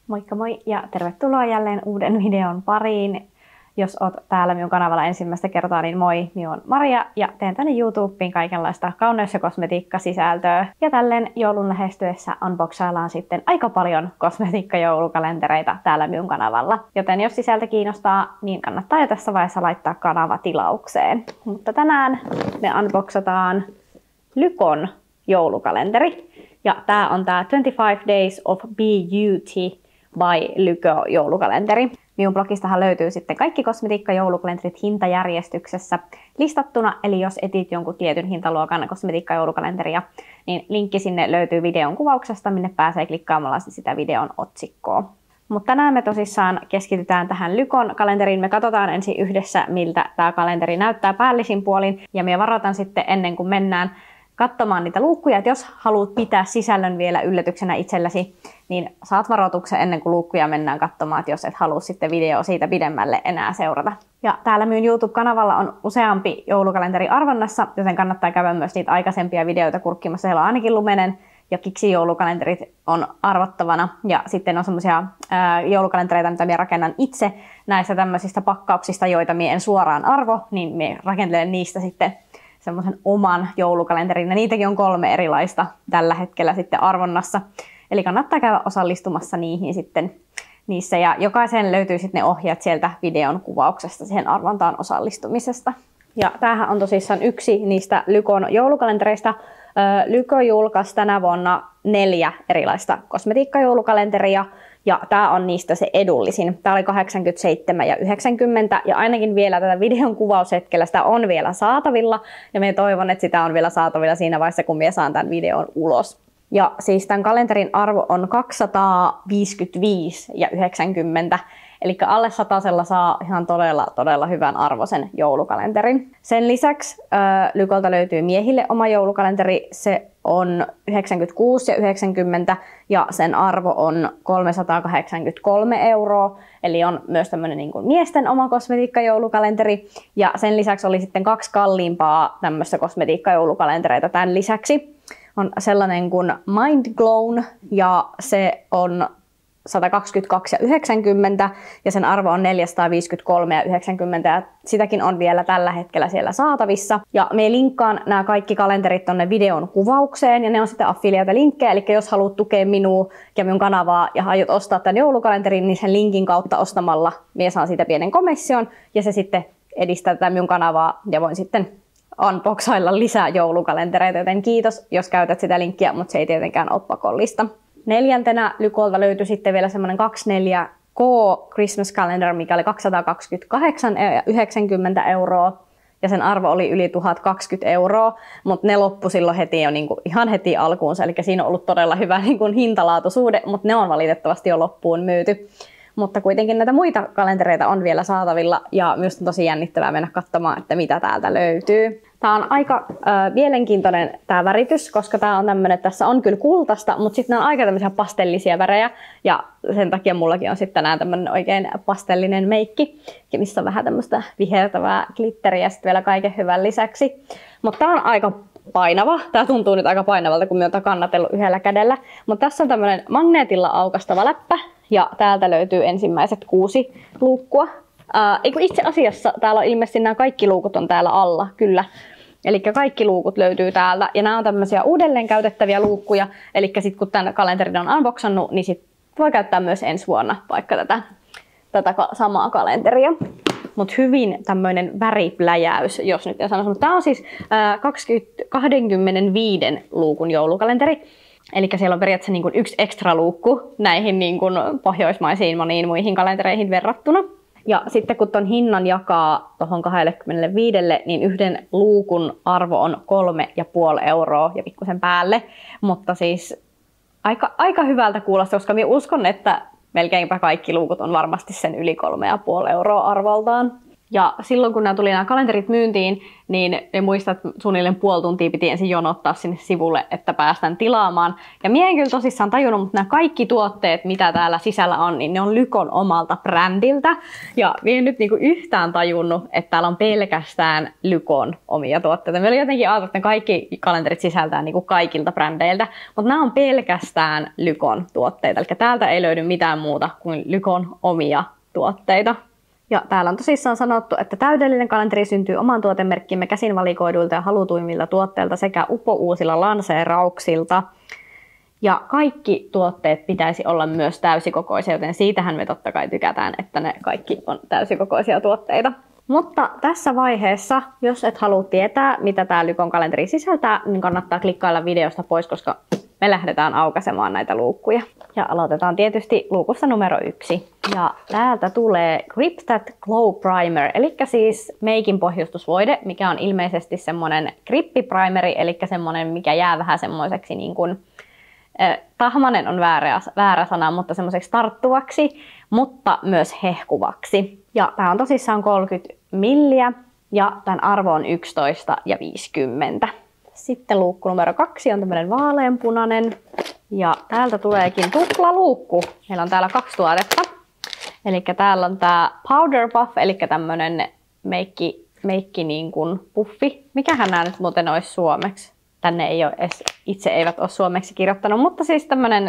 Moikka moi ja tervetuloa jälleen uuden videon pariin. Jos oot täällä minun kanavalla ensimmäistä kertaa, niin moi, minä olen Maria ja teen tänne YouTubeen kaikenlaista kauneus- ja kosmetiikkasisältöä. Ja tälleen joulun lähestyessä unboxaillaan sitten aika paljon kosmetiikkajoulukalentereita täällä minun kanavalla. Joten jos sisältö kiinnostaa, niin kannattaa jo tässä vaiheessa laittaa kanava tilaukseen. Mutta tänään me unboxataan Lykon joulukalenteri. Ja tää on tää 25 Days of Beauty by Lyko joulukalenteri. Minun blogistahan löytyy sitten kaikki kosmetiikkajoulukalenterit hintajärjestyksessä listattuna, eli jos etit jonkun tietyn hintaluokan kosmetiikkajoulukalenteria, niin linkki sinne löytyy videon kuvauksesta, minne pääsee klikkaamalla sitä videon otsikkoa. Mutta tänään me tosissaan keskitytään tähän Lykon kalenteriin. Me katsotaan ensin yhdessä, miltä tämä kalenteri näyttää päällisin puolin, ja me varoitan sitten ennen kuin mennään katsomaan niitä luukkuja, että jos haluat pitää sisällön vielä yllätyksenä itsellesi, niin saat varoituksen ennen kuin luukkuja mennään katsomaan, että jos et halua sitten video siitä pidemmälle enää seurata. Ja täällä minun YouTube-kanavalla on useampi joulukalenteri arvonnassa, joten kannattaa käydä myös niitä aikaisempia videoita kurkkimassa. Siellä on ainakin Lumenen ja Kiksi joulukalenterit on arvottavana. Ja sitten on semmoisia joulukalentereita, mitä minä rakennan itse näistä tämmöisistä pakkauksista, joita minä en suoraan arvo, niin minä rakentelen niistä sitten semmoisen oman joulukalenterin. Ja niitäkin on 3 erilaista tällä hetkellä sitten arvonnassa. Eli kannattaa käydä osallistumassa niihin sitten niissä. Ja jokaisen löytyy sitten ne ohjeet sieltä videon kuvauksesta siihen arvontaan osallistumisesta. Ja tämähän on tosissaan yksi niistä Lykon joulukalentereista. Lyko julkaisi tänä vuonna 4 erilaista kosmetiikkajoulukalenteria. Ja tämä on niistä se edullisin. Tämä oli 87 ja 90 ja ainakin vielä tätä videon kuvaushetkellä sitä on vielä saatavilla. Ja minä toivon, että sitä on vielä saatavilla siinä vaiheessa, kun minä saan tämän videon ulos. Ja siis tämän kalenterin arvo on 255 ja 90. Eli alle 100 saa ihan todella hyvän arvoisen joulukalenterin. Sen lisäksi Lykolta löytyy miehille oma joulukalenteri. Se on 96 ja 90 ja sen arvo on 383 €. Eli on myös tämmöinen niin kuin miesten oma kosmetiikkajoulukalenteri. Ja sen lisäksi oli sitten 2 kalliimpaa tämmöistä kosmetiikkajoulukalentereita tämän lisäksi. On sellainen kuin Mind Glown ja se on 122 ja 90 ja sen arvo on 453 ja 90 ja sitäkin on vielä tällä hetkellä siellä saatavissa. Ja me linkkaan nämä kaikki kalenterit tonne videon kuvaukseen ja ne on sitten affiliate-linkkejä, eli jos haluat tukea minua ja minun kanavaa ja aiot ostaa tämän joulukalenterin, niin sen linkin kautta ostamalla minä saan siitä pienen komission ja se sitten edistää tätä minun kanavaa ja voin sitten unboxailla lisää joulukalentereita, joten kiitos, jos käytät sitä linkkiä, mutta se ei tietenkään ole pakollista. 4. Lykolta löytyi sitten vielä semmoinen 24K Christmas Calendar, mikä oli 228 ja 90 € ja sen arvo oli yli 1020 €, mutta ne loppu silloin heti jo ihan heti alkuunsa, eli siinä on ollut todella hyvä hintalaatusuhde, mutta ne on valitettavasti jo loppuun myyty. Mutta kuitenkin näitä muita kalentereita on vielä saatavilla ja myös on tosi jännittävää mennä katsomaan, että mitä täältä löytyy. Tämä on aika mielenkiintoinen tämä väritys, koska tämä on tämmöinen, että tässä on kyllä kultaista, mutta sitten nämä on aika tämmöisiä pastellisia värejä ja sen takia mullakin on sitten tänään tämmöinen oikein pastellinen meikki, missä on vähän tämmöistä vihertävää glitteriä sitten vielä kaiken hyvän lisäksi. Mutta tämä on aika painava. Tämä tuntuu nyt aika painavalta, kun minä olen kannatellut yhdellä kädellä. Mutta tässä on tämmöinen magneetilla aukaistava läppä ja täältä löytyy ensimmäiset 6 luukkua. Itse asiassa täällä on ilmeisesti nämä kaikki luukut on täällä alla, kyllä. Eli kaikki luukut löytyy täältä ja nämä on tämmöisiä uudelleen käytettäviä luukkuja. Eli sitten kun tämän kalenterin on unboxannut, niin sit voi käyttää myös ensi vuonna vaikka tätä samaa kalenteria. Mutta hyvin tämmöinen väripläjäys, jos nyt en sanoisi. Tämä on siis 25 luukun joulukalenteri. Eli siellä on periaatteessa niin kuin 1 ekstra luukku näihin niin kuin pohjoismaisiin moniin muihin kalentereihin verrattuna. Ja sitten kun ton hinnan jakaa tuohon 25, niin 1 luukun arvo on 3,5 € ja pikkusen päälle. Mutta siis aika hyvältä kuulostaa, koska minä uskon, että melkeinpä kaikki luukut on varmasti sen yli 3,5 € arvoltaan. Ja silloin kun nämä kalenterit myyntiin, niin ne muistat, että suunnilleen puoli tuntia piti ensin jonottaa sinne sivulle, että päästään tilaamaan. Ja minä en kyllä tosissaan tajunnut, mutta nämä kaikki tuotteet, mitä täällä sisällä on, niin ne on Lykon omalta brändiltä. Ja minä en nyt niinku yhtään tajunnut, että täällä on pelkästään Lykon omia tuotteita. Meillä jotenkin ajatellut, että ne kaikki kalenterit sisältää niinku kaikilta brändeiltä, mutta nämä on pelkästään Lykon tuotteita. Eli täältä ei löydy mitään muuta kuin Lykon omia tuotteita. Ja täällä on tosissaan sanottu, että täydellinen kalenteri syntyy oman tuotemerkkimme käsin valikoiduilta ja halutuimmilta tuotteilta sekä upouusilla lanseerauksilta. Ja kaikki tuotteet pitäisi olla myös täysikokoisia, joten siitähän me totta kai tykätään, että ne kaikki on täysikokoisia tuotteita. Mutta tässä vaiheessa, jos et halua tietää, mitä tämä Lykon kalenteri sisältää, niin kannattaa klikkailla videosta pois, koska me lähdetään aukaisemaan näitä luukkuja. Ja aloitetaan tietysti luukusta numero 1. Ja täältä tulee Grip That Glow Primer, eli siis meikin pohjustusvoide, mikä on ilmeisesti semmonen grippiprimeri, eli semmonen, mikä jää vähän semmoiseksi niin kuin, tahmanen on väärä sana, mutta semmoiseksi tarttuvaksi, mutta myös hehkuvaksi. Ja tää on tosissaan 30 milliä ja tämän arvo on 11,50. Sitten luukku numero 2 on tämmönen vaaleanpunainen. Ja täältä tuleekin tuplaluukku. Meillä on täällä 2 tuotetta. Eli täällä on tää Powder Puff, eli tämmönen meikki niin kuin puffi. Mikähän nää nyt muuten olisi suomeksi? Tänne ei ole edes, itse eivät ole suomeksi kirjoittanut, mutta siis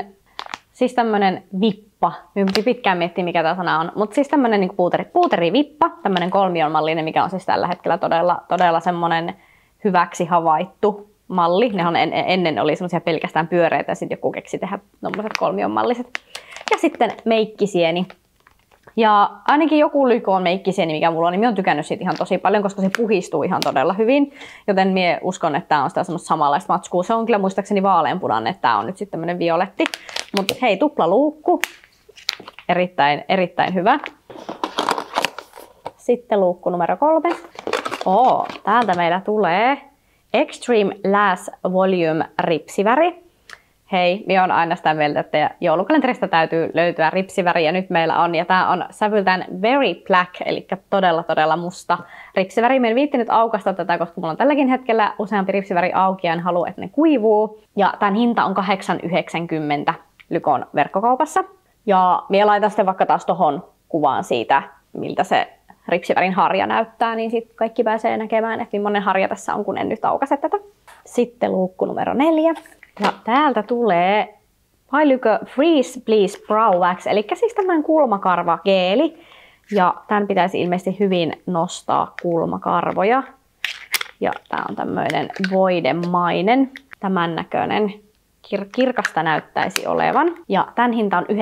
tämmönen vippa. Minun piti pitkään miettiä, mikä tämä sana on. Mutta siis tämmönen niin puuterivippa, tämmönen kolmionmallinen, mikä on siis tällä hetkellä todella semmonen hyväksi havaittu malli. Nehän ennen oli semmoisia pelkästään pyöreitä ja sitten joku keksi tehdä tommoset kolmionmalliset. Ja sitten meikkisieni. Ja ainakin joku Lykon meikkisieni, mikä mulla on, niin minä olen tykännyt siitä ihan tosi paljon, koska se puhistuu ihan todella hyvin. Joten minä uskon, että tämä on sitä semmoista samanlaista matskua. Se on kyllä muistaakseni vaaleanpunainen, että tämä on nyt sitten tämmöinen violetti. Mutta hei, tuplaluukku. Erittäin hyvä. Sitten luukku numero 3. Täältä meillä tulee Extreme Lash Volume ripsiväri. Hei, minä olen aina sitä mieltä, että joulukalenterista täytyy löytyä ripsiväri ja nyt meillä on. Ja tämä on sävyltään Very Black, eli todella musta ripsiväri. Minä en viittinyt aukaista tätä, koska mulla on tälläkin hetkellä useampi ripsiväri auki ja en halua, että ne kuivuu. Ja tämän hinta on 8,90 Lykon verkkokaupassa. Ja minä laitan sitten vaikka taas tohon kuvaan siitä, miltä se ripsivärin harja näyttää, niin sitten kaikki pääsee näkemään, että millainen harja tässä on, kun en nyt aukaise tätä. Sitten luukku numero 4. Ja täältä tulee Pailyko Freeze Please Brow Wax, eli siis tämmöinen kulmakarvageeli. Ja tämän pitäisi ilmeisesti hyvin nostaa kulmakarvoja. Ja tää on tämmöinen voidemainen, tämän näköinen. Kirkasta näyttäisi olevan. Ja tämän hinta on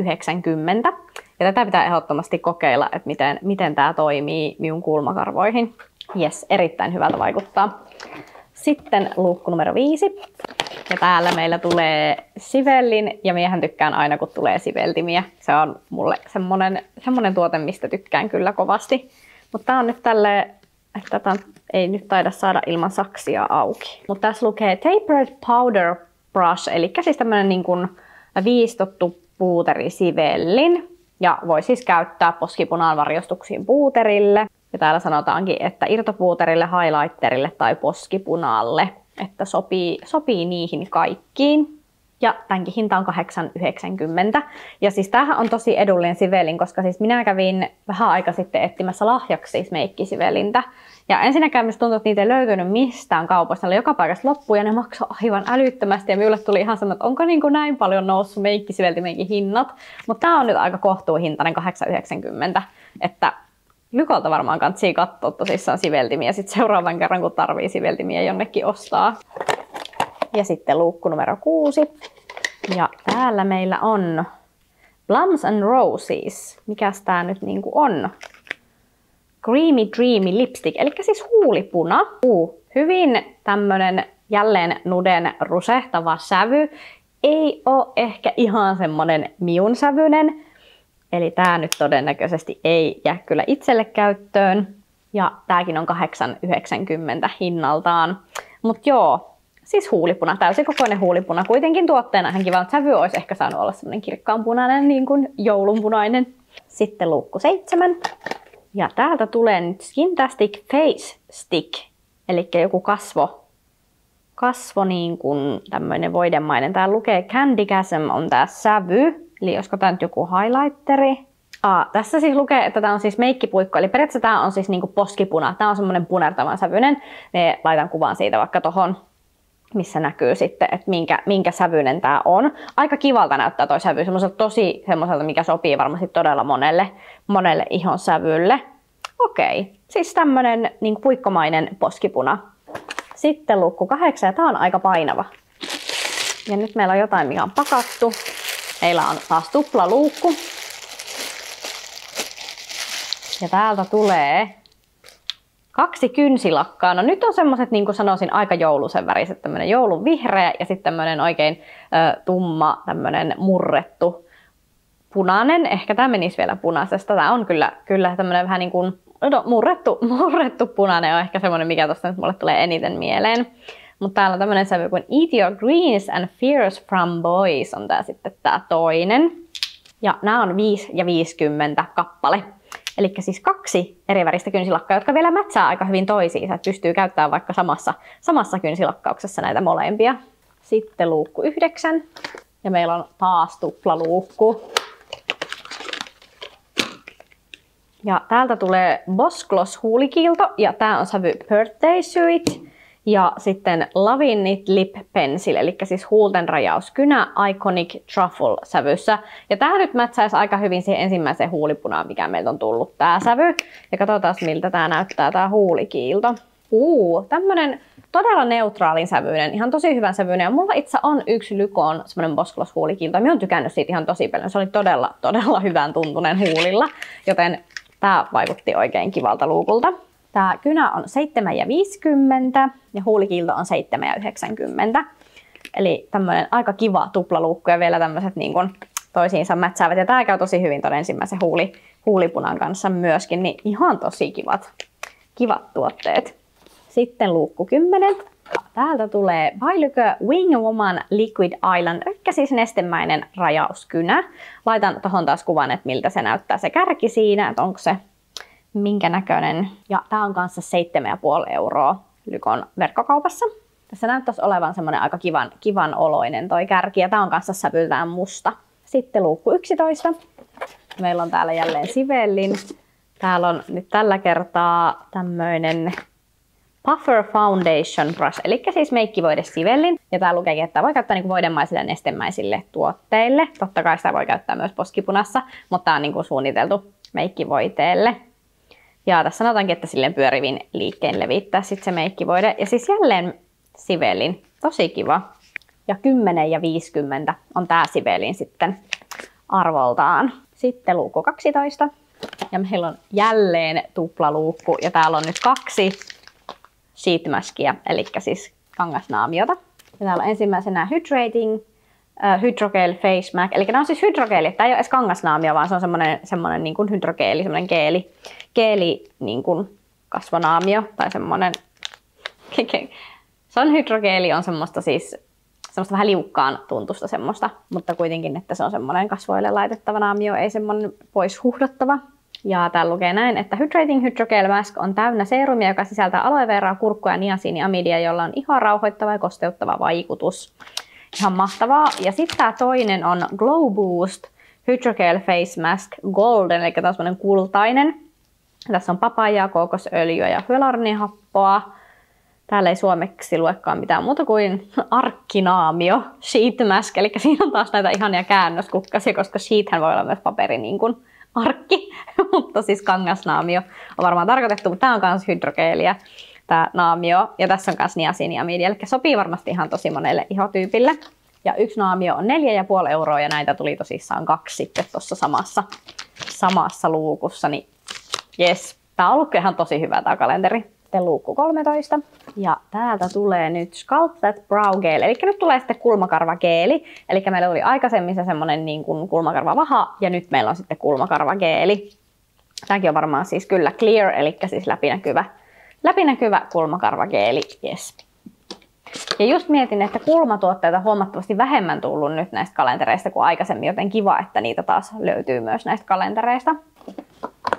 9,90. Ja tätä pitää ehdottomasti kokeilla, että miten tämä toimii minun kulmakarvoihin. Jes, erittäin hyvältä vaikuttaa. Sitten luukku numero 5. Ja täällä meillä tulee Sivellin, ja miehän tykkään aina, kun tulee siveltimiä. Se on mulle semmonen tuote, mistä tykkään kyllä kovasti. Mutta tää on nyt tälleen, että tätä ei nyt taida saada ilman saksia auki. Mutta tässä lukee Tapered Powder Brush, eli siis tämmönen niin kuin viistottu puuterisivellin. Ja voi siis käyttää poskipunaan varjostuksiin puuterille. Ja täällä sanotaankin, että irtopuuterille, highlighterille tai poskipunaalle, että sopii niihin kaikkiin. Ja tämänkin hinta on 8,90. Ja siis tämähän on tosi edullinen sivelin, koska siis minä kävin vähän aika sitten etsimässä lahjaksi siis meikkisivelintä. Ja ensinnäkään minusta tuntuu, että niitä ei löytynyt mistään kaupasta. Ne oli joka paikasta loppuun ja ne maksoi aivan älyttömästi. Ja minulle tuli ihan sellainen, että onko niin kuin näin paljon noussut meikkisiveltimeenkin hinnat. Mutta tämä on nyt aika kohtuuhintainen 8,90. Että Lykolta varmaan kannattaa katsoa tosissaan siveltimiä sitten seuraavan kerran, kun tarvii siveltimiä jonnekin ostaa. Ja sitten luukku numero 6. Ja täällä meillä on Plums and Roses. Mikäs tää nyt niinku on? Creamy Dreamy Lipstick, eli siis huulipuna. Hyvin tämmönen jälleen nuden rusehtava sävy. Ei oo ehkä ihan semmonen miun sävyinen. Eli tää nyt todennäköisesti ei jää kyllä itselle käyttöön. Ja tääkin on 8,90 hinnaltaan. Mut joo, siis huulipuna, täysikokoinen huulipuna. Kuitenkin tuotteena ihan kiva, mutta sävy olisi ehkä saanut olla semmonen kirkkaanpunainen, niin kuin joulunpunainen. Sitten luukku 7. Ja täältä tulee nyt Skintastic Face Stick, eli joku kasvo niin kuin tämmöinen voidemainen. Täällä lukee Candygasm on tää sävy, eli olisiko tää nyt joku highlighteri. Tässä siis lukee, että tää on siis meikkipuikko, eli periaatteessa tää on siis niinku poskipuna. Tää on semmonen punertavan sävyinen. Me laitan kuvan siitä vaikka tohon, missä näkyy sitten, että minkä sävyinen tää on. Aika kivalta näyttää toi sävy, semmoiselta, mikä sopii varmasti todella monelle ihon sävylle. Okei, siis tämmönen niin puikkomainen poskipuna. Sitten luukku 8, ja tää on aika painava. Ja nyt meillä on jotain, mikä on pakattu. Meillä on taas tuplaluukku. Ja täältä tulee 2 kynsilakkaa. No nyt on semmoset, niin kuin sanoisin, aika joulusen väriset. Tämmönen joulun vihreä ja sitten tämmönen oikein tumma, tämmönen murrettu punainen. Ehkä tää menisi vielä punaisesta. Tää on kyllä tämmönen vähän niin kuin murrettu punainen on ehkä semmonen, mikä tosta nyt mulle tulee eniten mieleen. Mutta täällä on tämmönen sävy kuin Eat Your Greens and Fierce Framboise on tää sitten tää toinen. Ja nämä on 5 ja 50 kappale. Eli siis 2 eri väristä kynsilakkaa, jotka vielä mätsää aika hyvin toisiinsa. Että pystyy käyttämään vaikka samassa kynsilakkauksessa näitä molempia. Sitten luukku 9. Ja meillä on taas tuplaluukku. Ja täältä tulee Boss Gloss huulikiilto. Ja tää on sävy Birthday Suite. Ja sitten Lovin' It Lip Pencil, eli siis huulten rajauskynä Iconic Truffle sävyssä. Ja tää nyt mätsäisi aika hyvin siihen ensimmäiseen huulipunaan, mikä meiltä on tullut tää sävy. Ja katsotaan, miltä tää näyttää tää huulikiilto. Tämmönen todella neutraalin sävyinen, ihan tosi hyvän sävyinen. Ja mulla itse on yksi Lykon semmonen Boss Gloss huulikiilto. Mä oon tykännyt siitä ihan tosi paljon. Se oli todella hyvän tuntunen huulilla, joten tää vaikutti oikein kivalta luukulta. Tää kynä on 7 ja 50 ja huulikiilto on 7 ja 90. Eli tämmönen aika kiva tuplaluukku ja vielä tämmöiset niin kun toisiinsa mätsäävät. Ja tää käy tosi hyvin ton ensimmäisen huulipunan kanssa myöskin, niin ihan tosi kivat tuotteet. Sitten luukku 10. Täältä tulee Bailykö Wing Woman Liquid Island, eli siis nestemäinen rajauskynä. Laitan tohon taas kuvan, että miltä se näyttää se kärki siinä, että onko se minkä näköinen. Ja tää on kanssa 7,5 € Lykon verkkokaupassa. Tässä näyttäisi olevan semmonen aika kivan oloinen toi kärki, ja tää on kanssa sävyltään musta. Sitten luukku 11. Meillä on täällä jälleen Sivellin. Täällä on nyt tällä kertaa tämmöinen Puffer Foundation Brush, eli siis meikkivoide Sivellin. Ja tää lukeekin, että voi käyttää niinku voidemaisille ja nestemäisille tuotteille. Totta kai sitä voi käyttää myös poskipunassa, mutta tää on niinku suunniteltu meikkivoiteelle. Ja tässä sanotaankin, että silleen pyörivin liikkeen levittää sit se meikkivoide. Ja siis jälleen Sivellin, tosi kiva. Ja 10 ja 50 on tää Sivellin sitten arvoltaan. Sitten luukku 12. Ja meillä on jälleen tuplaluukku. Ja täällä on nyt 2 sheet maskia, eli siis kangasnaamiota. Ja täällä on ensimmäisenä Hydrating Hydrogel Face Mask. Eli nämä on siis hydrogeeli. Tämä ei ole edes kangasnaamio, vaan se on semmoinen niin kuin hydrogeeli, semmoinen geeli niin kuin kasvonaamio. Tai semmoinen, se on hydrogeeli, on semmoista vähän liukkaan tuntusta semmoista, mutta kuitenkin, että se on semmoinen kasvoille laitettava naamio, ei semmoinen pois huuhdottava. Ja täällä lukee näin, että Hydrating Hydrogel Mask on täynnä seerumia, joka sisältää aloe veraa, kurkkua ja niasiiniamidia, jolla on ihoa rauhoittava ja kosteuttava vaikutus. Ihan mahtavaa. Ja sitten tämä toinen on Glow Boost Hydrogel Face Mask Golden, eli tämä on semmoinen kultainen. Tässä on papajaa, kookosöljyä ja hyaluroniahappoa. Täällä ei suomeksi luekaan mitään muuta kuin arkkinaamio sheet mask, eli siinä on taas näitä ihania käännöskukkasia, koska sheethän voi olla myös paperi niin kuin arkki, mutta siis kangasnaamio on varmaan tarkoitettu, mutta tämä on myös hydrogeeliä, tämä naamio, ja tässä on myös niasiiniamidia, eli sopii varmasti ihan tosi monelle ihotyypille. Ja yksi naamio on 4,5 € ja näitä tuli tosissaan 2 sitten tuossa samassa luukussa, niin jes, tämä on ollut ihan tosi hyvä tämä kalenteri. Sitten luukku 13. Ja täältä tulee nyt Sculpted Brow Gel, eli nyt tulee sitten kulmakarvageeli. Eli meillä oli aikaisemmin se semmonen niin kuin kulmakarvavaha, ja nyt meillä on sitten kulmakarvageeli. Tämäkin on varmaan siis kyllä clear, eli siis läpinäkyvä kulmakarvageeli, yes. Ja just mietin, että kulmatuotteita on huomattavasti vähemmän tullut nyt näistä kalentereista kuin aikaisemmin, joten kiva, että niitä taas löytyy myös näistä kalentereista.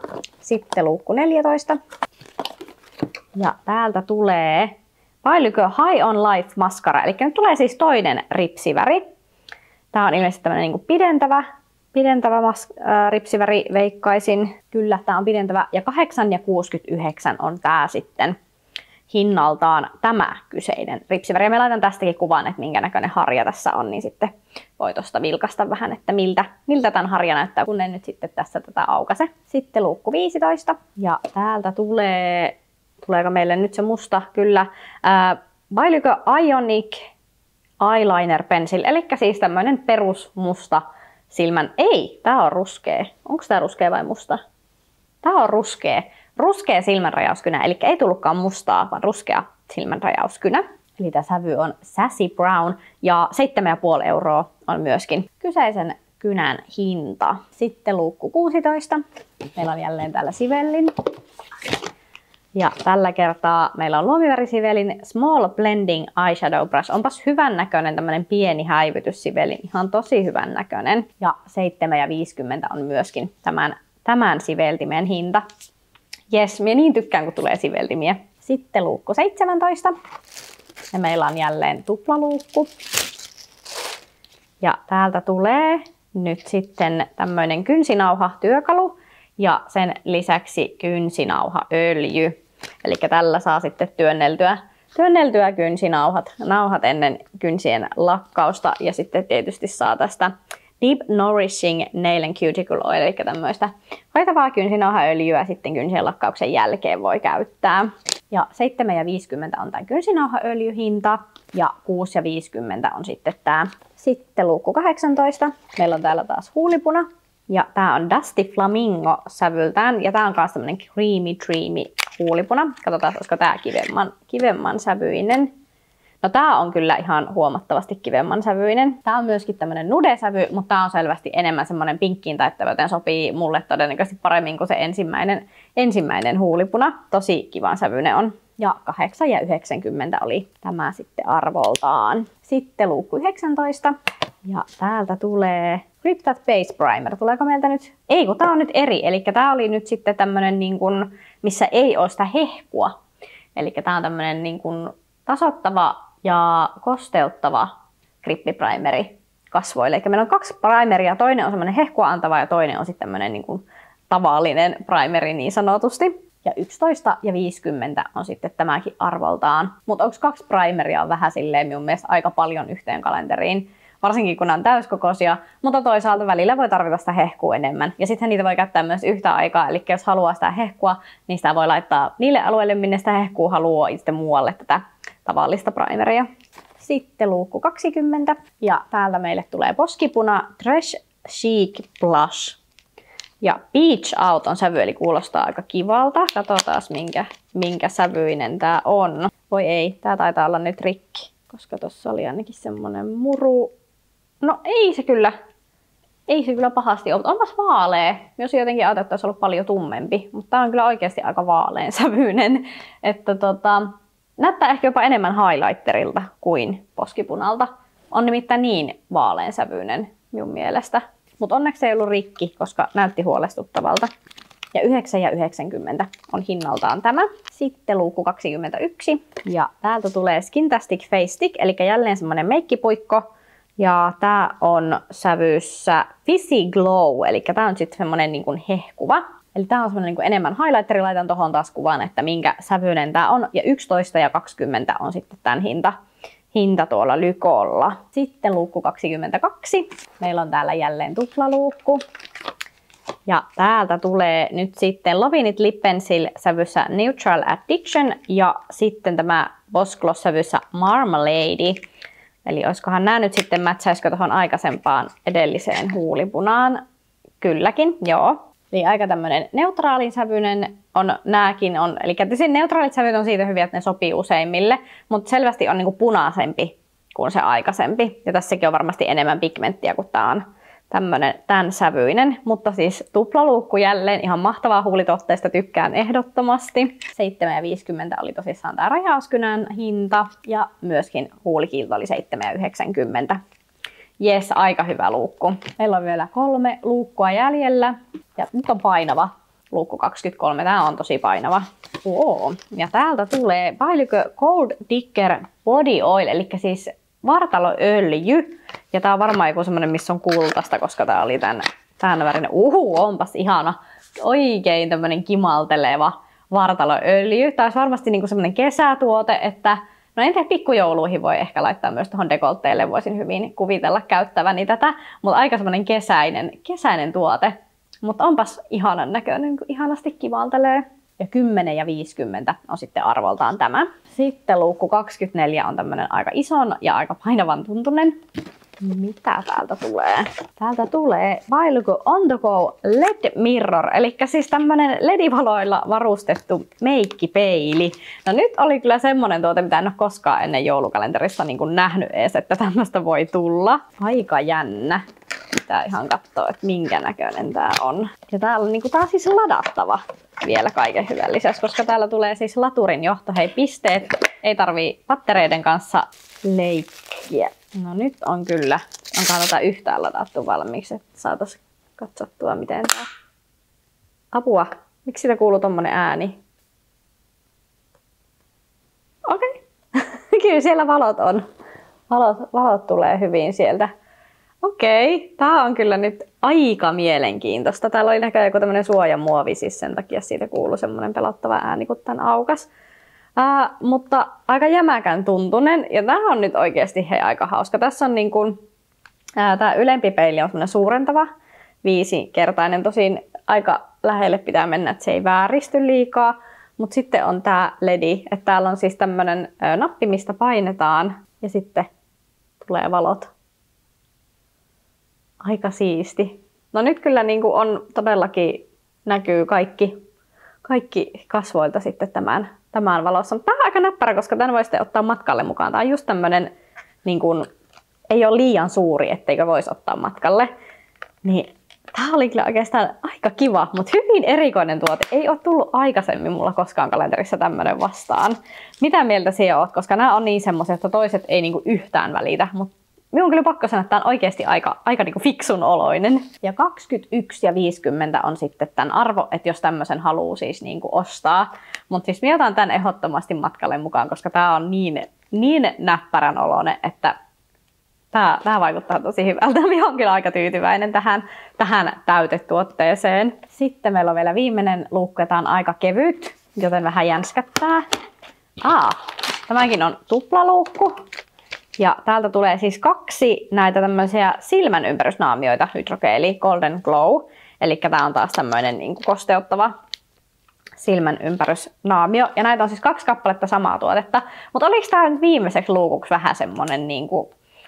Sitten luukku 14. Ja täältä tulee Vailykö High on Life maskara. Eli nyt tulee siis toinen ripsiväri. Tää on ilmeisesti tämmönen niin pidentävä ripsiväri, veikkaisin. Kyllä, tää on pidentävä. Ja 8,69 on tää sitten hinnaltaan tämä kyseinen ripsiväri. Ja mä laitan tästäkin kuvan, että minkä näköinen harja tässä on, niin sitten voi tosta vilkaista vähän, että miltä tämän harja näyttää, kun en nyt sitten tässä tätä aukaise. Sitten luukku 15. Ja täältä tuleeko meille nyt se musta? Kyllä. Vailykö Ionic Eyeliner Pencil, eli siis tämmöinen perusmusta silmän. Ei, tää on ruskea. Onko tää ruskea vai musta? Tää on ruskea. Ruskea silmänrajauskynä, eli ei tullutkaan mustaa, vaan ruskea silmänrajauskynä. Eli tämä sävy on Sassy Brown ja 7,5 € on myöskin kyseisen kynän hinta. Sitten luukku 16. Meillä on jälleen täällä Sivellin. Ja tällä kertaa meillä on luomivärisivelin Small Blending Eyeshadow Brush. Onpas hyvän näköinen tämmönen pieni häivytyssivelin. Ihan tosi hyvän näköinen. Ja 7,50 on myöskin tämän siveltimen hinta. Jes, minä niin tykkään, kun tulee siveltimiä. Sitten luukku 17. Ja meillä on jälleen tuplaluukku. Ja täältä tulee nyt sitten tämmöinen kynsinauha-työkalu ja sen lisäksi kynsinauhaöljy. Eli tällä saa sitten työnneltyä kynsinauhat ennen kynsien lakkausta. Ja sitten tietysti saa tästä Deep Nourishing Nail and Cuticle Oil, eli tämmöistä hoitavaa kynsinauhaöljyä sitten kynsien lakkauksen jälkeen voi käyttää. Ja 7,50 on tämä kynsinauhaöljyhinta ja 6,50 on sitten tämä. Sitten luukku 18. Meillä on täällä taas huulipuna. Ja tää on Dusty Flamingo sävyltään. Ja tää on myös tämmönen dreamy huulipuna. Katsotaan, olisiko tää kivemman sävyinen. No tää on kyllä ihan huomattavasti kivemman sävyinen. Tää on myöskin tämmönen nude-sävy, mutta tää on selvästi enemmän semmonen pinkkiin taittava, joten sopii mulle todennäköisesti paremmin kuin se ensimmäinen huulipuna. Tosi kivan sävyinen on. Ja 8,90 oli tämä sitten arvoltaan. Sitten luukku 19. Ja täältä tulee Grip That Base Primer. Tuleeko meiltä nyt? Ei, kun tää on nyt eri. Eli tää oli nyt sitten tämmönen niin kuin, missä ei ole sitä hehkua. Eli tää on tämmönen niin kuin tasoittava ja kosteuttava grippiprimeri kasvoille. Eli meillä on 2 primeria. Toinen on semmoinen hehkua antava ja toinen on sitten tämmönen niin kuin tavallinen primeri niin sanotusti. Ja 11,50 on sitten tämäkin arvoltaan. Mutta onko 2 primeria on vähän silleen minun mielestä aika paljon yhteen kalenteriin. Varsinkin kun nämä on täyskokoisia, mutta toisaalta välillä voi tarvita sitä hehkua enemmän. Ja sitten niitä voi käyttää myös yhtä aikaa, eli jos haluaa sitä hehkua, niin sitä voi laittaa niille alueille, minne sitä hehkua haluaa, ja sitten muualle tätä tavallista primeria. Sitten luukku 20, ja täältä meille tulee poskipuna Trash Chic Blush. Ja Beach Out on sävy, eli kuulostaa aika kivalta. Katsotaan minkä sävyinen tää on. Voi ei, tää taitaa olla nyt rikki, koska tossa oli ainakin semmonen muru. No ei se kyllä pahasti ole, mutta onpas vaalea. Jos jotenkin ajattelin, että olisi ollut paljon tummempi, mutta tää on kyllä oikeasti aika vaalean sävyinen. Että näyttää ehkä jopa enemmän highlighterilta kuin poskipunalta. On nimittäin niin vaalean sävyinen minun mielestä. Mutta onneksi ei ollut rikki, koska näytti huolestuttavalta. Ja 9,90 on hinnaltaan tämä. Sitten luukku 21. Ja täältä tulee Skintastic Face Stick, eli jälleen semmonen meikkipuikko. Ja tää on sävyssä Fizzy Glow, eli tää on sitten semmonen niin kuin hehkuva. Eli tää on semmonen niin kuin enemmän highlighteri, laitan tohon taas kuvan, että minkä sävyinen tää on. Ja 11,20 on sitten tämän hinta tuolla Lykolla. Sitten luukku 22. Meillä on täällä jälleen tuplaluukku. Ja täältä tulee nyt sitten Lovin It Lip Pencil sävyssä Neutral Addiction ja sitten tämä Boss Gloss sävyssä Marmalade. Eli olisikohan nämä nyt sitten mätsäisikö tuohon aikaisempaan edelliseen huulipunaan? Kylläkin, joo. Eli aika tämmönen neutraalin sävyinen on nääkin on. Eli neutraalit sävyt on siitä hyviä, että ne sopii useimmille, mutta selvästi on niinku punaisempi kuin se aikaisempi. Ja tässäkin on varmasti enemmän pigmenttiä, kun tää on tämän sävyinen. Mutta siis tuplaluukku jälleen, ihan mahtavaa huulitotteista, tykkään ehdottomasti. 7,50 oli tosissaan tää rajauskynän hinta ja myöskin huulikilto oli 7,90. Jes, aika hyvä luukku. Meillä on vielä 3 luukkua jäljellä ja nyt on painava. luukku 23. Tää on tosi painava. Ja täältä tulee Päällikö Cold Digger Body Oil, eli siis vartaloöljy. Ja tää on varmaan joku semmonen, missä on kultaista, koska tää oli tän värinen. Onpas ihana. Oikein tämmönen kimalteleva vartaloöljy. Tää olisi varmasti niinku semmonen kesätuote, että no en tiedä, pikkujouluihin voi ehkä laittaa myös tuohon dekolteelle, voisin hyvin kuvitella käyttäväni tätä, mutta aika semmoinen kesäinen tuote. Mutta onpas ihanan näköinen, kun ihanasti kimaltelee. Ja 10 ja 50 on sitten arvoltaan tämä. Sitten luukku 24 on tämmönen aika ison ja aika painavan tuntunen. Mitä täältä tulee? Täältä tulee Päällikö On The Go LED Mirror, eli siis tämmönen LED-valoilla varustettu meikkipeili. No nyt oli kyllä semmonen tuote, mitä en ole koskaan ennen joulukalenterissa niin kuin nähnyt edes, että tämmöstä voi tulla. Aika jännä. Pitää ihan katsoa, että minkä näköinen tää on. Ja täällä on, niin kuin, tää on siis ladattava vielä kaiken hyvän lisäksi, koska täällä tulee siis laturin johto. Hei, pisteet. Ei tarvii pattereiden kanssa leikkiä. No nyt on kyllä, onkaan tätä yhtään ladattu valmiiksi, että saataisiin katsottua miten tää. Apua, miksi siitä kuuluu tommonen ääni? Okei. Kyllä siellä valot on. Valot tulee hyvin sieltä. Okei, tää on kyllä nyt aika mielenkiintoista. Täällä oli näköjään joku tämmönen suojamuovi, siis sen takia siitä kuuluu semmonen pelottava ääni, kun tän aukas. Mutta aika jämäkän tuntunen, ja tämä on nyt oikeasti aika hauska. Tässä on niin kuin, tämä ylempi peili on semmoinen suurentava, 5-kertainen, tosin aika lähelle pitää mennä, että se ei vääristy liikaa. Mutta sitten on tämä LED, että täällä on siis tämmöinen nappi, mistä painetaan, ja sitten tulee valot. Aika siisti. No nyt kyllä niin kuin on todellakin näkyy kaikki kasvoilta sitten tämän valossa. Tämä on aika näppärä, koska tämän voi sitten ottaa matkalle mukaan. Tämä on just tämmöinen, niin kuin, ei ole liian suuri, etteikö voisi ottaa matkalle. Niin, tämä oli kyllä oikeastaan aika kiva, mutta hyvin erikoinen tuote. Ei ole tullut aikaisemmin mulla koskaan kalenterissa tämmöinen vastaan. Mitä mieltä sinä oot? Koska nämä on niin semmoiset, että toiset ei niinku yhtään välitä. Mutta minun on kyllä pakko sanoa, että tämä on oikeasti aika niinku fiksun oloinen. Ja 21 ja 50 on sitten tämän arvo, että jos tämmöisen haluaa siis niinku ostaa. Mutta siis minä otan tämän ehdottomasti matkalle mukaan, koska tämä on niin näppärän oloinen, että tämä vaikuttaa tosi hyvältä. Minä olen kyllä aika tyytyväinen tähän täytetuotteeseen. Sitten meillä on vielä viimeinen luukku, tämä on aika kevyt, joten vähän jänskättää. Tämäkin on tuplaluukku. Ja täältä tulee siis 2 näitä tämmöisiä silmänympärysnaamioita, hydrogeeli Golden Glow. Eli tämä on taas tämmöinen niin kuin kosteuttava silmänympärysnaamio. Ja näitä on siis 2 kappaletta samaa tuotetta. Mutta oliko tämä nyt viimeiseksi luukuksi vähän semmonen niin kuin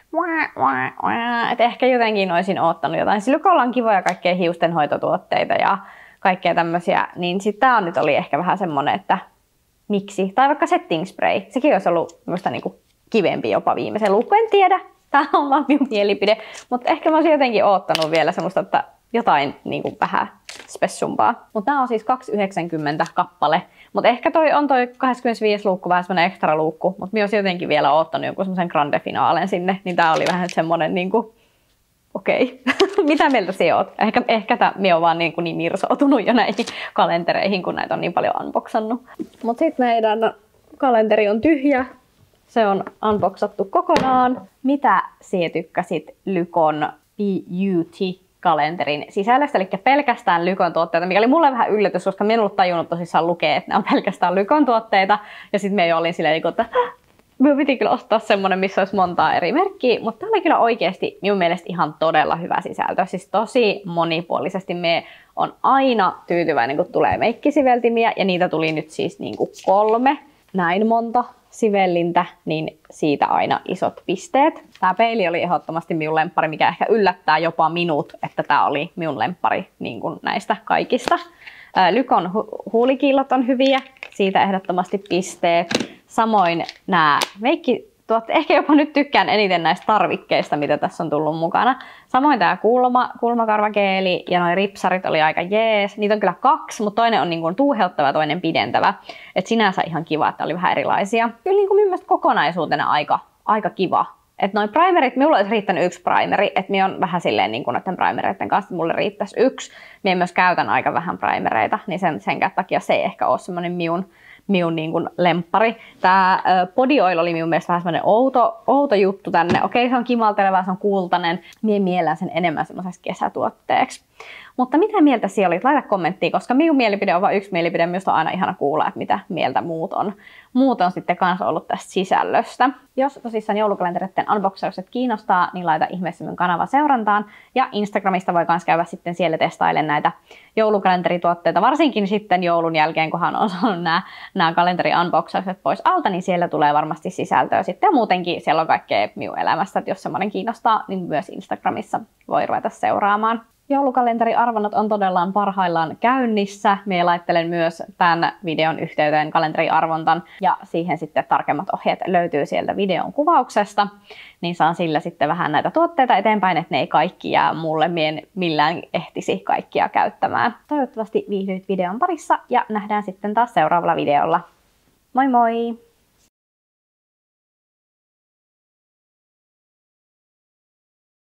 että ehkä jotenkin olisin oottanut jotain. Silykolla on kivoja kaikkea hiustenhoitotuotteita ja kaikkea tämmöisiä. Niin sitten tämä nyt oli ehkä vähän semmonen, että miksi. Tai vaikka setting spray. Sekin olisi ollut minusta niin kuin kivempi jopa viimeisen luukku. En tiedä. Tämä on vaan minun mielipide. Mutta ehkä mä olisin jotenkin oottanut vielä semmoista, että jotain niin kuin vähän spessumpaa. Mutta nämä on siis 2,90 kappale. Mutta ehkä toi 25 luukku vähän semmonen ekstra luukku. Mutta minä olisin jotenkin vielä oottanut jonkun semmoisen grande finaalen sinne. Niin tää oli vähän semmonen niinku okei. Mitä mieltä sinä oot? Ehkä minä olen vaan niin nirsoutunut jo näihin kalentereihin, kun näitä on niin paljon unboxannut. Mutta sitten meidän kalenteri on tyhjä. Se on unboxattu kokonaan. Mitä sinä tykkäsit Lykon Beauty-kalenterin sisällöstä, eli pelkästään Lykon tuotteita, mikä oli mulle vähän yllätys, koska minä en ollut tajunnut tosissaan lukea, että ne on pelkästään Lykon tuotteita. Ja sitten minä jo olin silleen, että minun piti kyllä ostaa semmonen, missä olisi montaa eri merkkiä, mutta tämä oli kyllä oikeasti minun mielestä ihan todella hyvä sisältö. Siis tosi monipuolisesti me on aina tyytyväinen, kun tulee meikkisiveltimiä, ja niitä tuli nyt siis niin kuin 3, näin monta sivellintä, niin siitä aina isot pisteet. Tämä peili oli ehdottomasti minun lemppari, mikä ehkä yllättää jopa minut, että tämä oli minun lemppari niin kuin näistä kaikista. Lykon huulikiillot on hyviä, siitä ehdottomasti pisteet. Samoin nämä meikkituotteet, ehkä jopa nyt tykkään eniten näistä tarvikkeista, mitä tässä on tullut mukana. Samoin tämä kulmakarvageeli ja nuo ripsarit oli aika jees. Niitä on kyllä 2, mutta toinen on niin kuin tuuheuttava ja toinen pidentävä. Et sinänsä ihan kiva, että oli vähän erilaisia. Kyllä niin kuin mielestäni kokonaisuutena aika kiva Että noin primerit, minulla olisi riittänyt 1 primeri, että minä on vähän silleen niin kuin noiden primereiden kanssa, että mulle riittäisi 1. Minä myös käytän aika vähän primereita, niin sen takia se ei ehkä ole semmoinen minun niin kuin lemppari. Tämä body oil oli minun mielestä vähän semmoinen outo juttu tänne. Okei, se on kimalteleva, se on kultainen. Mie miellän sen enemmän semmoiseksi kesätuotteeksi. Mutta mitä mieltä siellä olit? Laita kommenttia, koska minun mielipide on vain yksi mielipide. Minusta on aina ihana kuulla, että mitä mieltä muut on sitten kanssa ollut tästä sisällöstä. Jos tosissaan joulukalentereiden unboxaukset kiinnostaa, niin laita ihmeessä minun kanava seurantaan. Ja Instagramista voi myös käydä sitten siellä testailemaan näitä joulukalenterituotteita. Varsinkin sitten joulun jälkeen, kunhan on saanut nämä kalenteri-unboxaukset pois alta, niin siellä tulee varmasti sisältöä sitten. Ja muutenkin siellä on kaikkea minun elämästä, että jos semmoinen kiinnostaa, niin myös Instagramissa voi ruveta seuraamaan. Joulukalenteriarvonnat on todellaan parhaillaan käynnissä. Minä laittelen myös tämän videon yhteyteen kalenteriarvontan ja siihen sitten tarkemmat ohjeet löytyy sieltä videon kuvauksesta. Niin saan sillä sitten vähän näitä tuotteita eteenpäin, että ne ei kaikki jää mulle, mien millään ehtisi kaikkia käyttämään. Toivottavasti viihdyit videon parissa ja nähdään sitten taas seuraavalla videolla. Moi moi!